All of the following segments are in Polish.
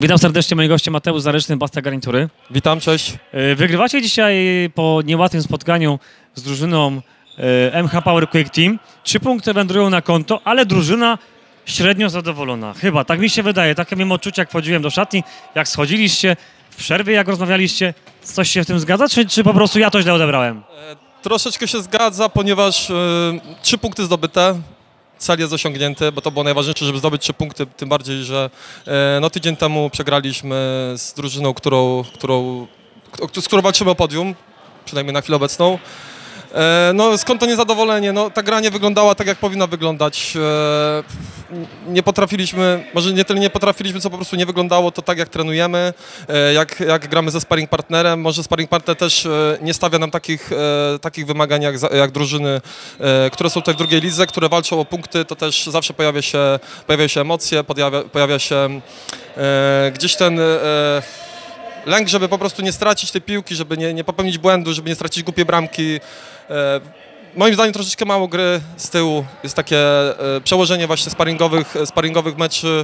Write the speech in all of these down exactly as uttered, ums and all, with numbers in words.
Witam serdecznie, moi goście Mateusz Zareczny, Basta Garnitury. Witam, cześć. Wygrywacie dzisiaj po niełatwym spotkaniu z drużyną M H Power Quick Team. Trzy punkty wędrują na konto, ale drużyna średnio zadowolona. Chyba, tak mi się wydaje. Takie miałem odczucia, jak wchodziłem do szatni, jak schodziliście, w przerwie, jak rozmawialiście. Coś się w tym zgadza, czy, czy po prostu ja to źle odebrałem? E, troszeczkę się zgadza, ponieważ e, trzy punkty zdobyte. Cel jest osiągnięty, bo to było najważniejsze, żeby zdobyć trzy punkty, tym bardziej, że e, no, tydzień temu przegraliśmy z drużyną, którą, którą, z którą walczymy o podium, przynajmniej na chwilę obecną. E, no skąd to niezadowolenie? No, ta gra nie wyglądała tak, jak powinna wyglądać. E, nie potrafiliśmy, może nie tyle nie potrafiliśmy, co po prostu nie wyglądało to tak, jak trenujemy, e, jak, jak gramy ze sparring partnerem. Może sparring partner też e, nie stawia nam takich, e, takich wymagań jak, jak drużyny, e, które są tutaj w drugiej lidze, które walczą o punkty, to też zawsze pojawia się, pojawia się emocje, pojawia, pojawia się e, gdzieś ten e, lęk, żeby po prostu nie stracić tej piłki, żeby nie, nie popełnić błędu, żeby nie stracić głupiej bramki. E, moim zdaniem troszeczkę mało gry z tyłu. Jest takie e, przełożenie właśnie sparingowych, sparingowych meczy.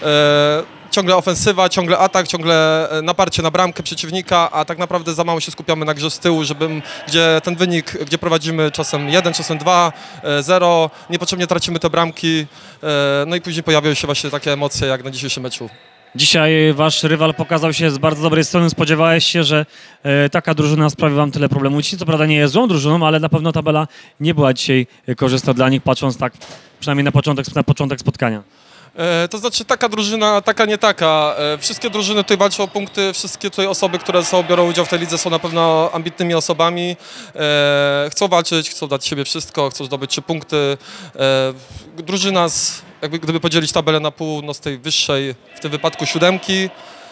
E, ciągle ofensywa, ciągle atak, ciągle naparcie na bramkę przeciwnika, a tak naprawdę za mało się skupiamy na grze z tyłu, żeby, gdzie ten wynik, gdzie prowadzimy czasem jeden, czasem dwa, zero, niepotrzebnie tracimy te bramki. E, no i później pojawiają się właśnie takie emocje jak na dzisiejszym meczu. Dzisiaj wasz rywal pokazał się z bardzo dobrej strony. Spodziewałeś się, że e, taka drużyna sprawi wam tyle problemów. Ci co prawda nie jest złą drużyną, ale na pewno tabela nie była dzisiaj korzystna dla nich, patrząc tak przynajmniej na początek, na początek spotkania. E, to znaczy taka drużyna, taka nie taka. E, wszystkie drużyny tutaj walczą o punkty, wszystkie tutaj osoby, które są, biorą udział w tej lidze, są na pewno ambitnymi osobami. E, chcą walczyć, chcą dać siebie wszystko, chcą zdobyć trzy punkty. E, drużyna z, jakby gdyby podzielić tabelę na pół, no z tej wyższej, w tym wypadku siódemki,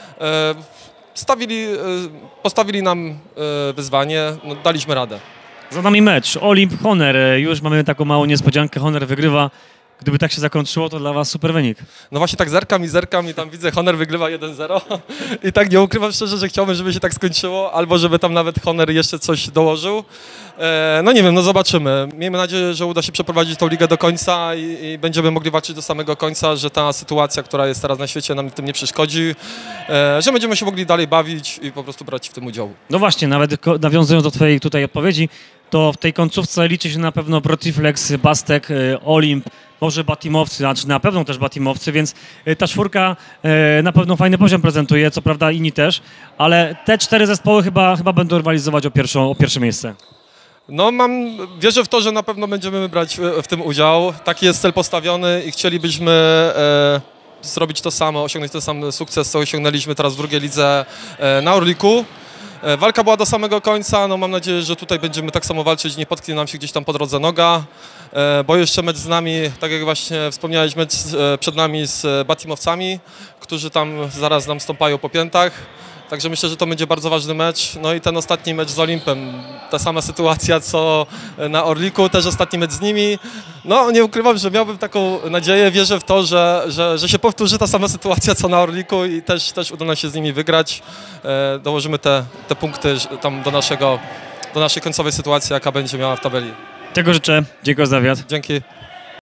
e, stawili, e, postawili nam e, wyzwanie, no, daliśmy radę. Za nami mecz Olimp Honor. Już mamy taką małą niespodziankę. Honor wygrywa. Gdyby tak się zakończyło, to dla was super wynik. No właśnie tak zerkam i zerkam i tam widzę, Honor wygrywa jeden zero i tak nie ukrywam szczerze, że chciałbym, żeby się tak skończyło, albo żeby tam nawet Honor jeszcze coś dołożył. E, no nie wiem, no zobaczymy. Miejmy nadzieję, że uda się przeprowadzić tą ligę do końca i, i będziemy mogli walczyć do samego końca, że ta sytuacja, która jest teraz na świecie, nam w tym nie przeszkodzi, e, że będziemy się mogli dalej bawić i po prostu brać w tym udział. No właśnie, nawet nawiązując do twojej tutaj odpowiedzi, to w tej końcówce liczy się na pewno Protiflex, Bastek, Olimp, może Batimowcy, znaczy na pewno też Batimowcy, więc ta czwórka na pewno fajny poziom prezentuje, co prawda inni też, ale te cztery zespoły chyba, chyba będą rywalizować o, pierwszą, o pierwsze miejsce. No mam, wierzę w to, że na pewno będziemy brać w, w tym udział. Taki jest cel postawiony i chcielibyśmy e, zrobić to samo, osiągnąć ten sam sukces, co osiągnęliśmy teraz w drugiej lidze e, na Orliku. Walka była do samego końca, no mam nadzieję, że tutaj będziemy tak samo walczyć, nie potknie nam się gdzieś tam po drodze noga, bo jeszcze mecz z nami, tak jak właśnie wspomniałeś, mecz przed nami z Batimowcami, którzy tam zaraz nam stąpają po piętach. Także myślę, że to będzie bardzo ważny mecz. No i ten ostatni mecz z Olimpem, ta sama sytuacja co na Orliku, też ostatni mecz z nimi. No nie ukrywam, że miałbym taką nadzieję, wierzę w to, że, że, że się powtórzy ta sama sytuacja co na Orliku i też, też uda nam się z nimi wygrać. E, dołożymy te, te punkty tam do, naszego, do naszej końcowej sytuacji, jaka będzie miała w tabeli. Tego życzę. Dziękuję za wywiad. Dzięki.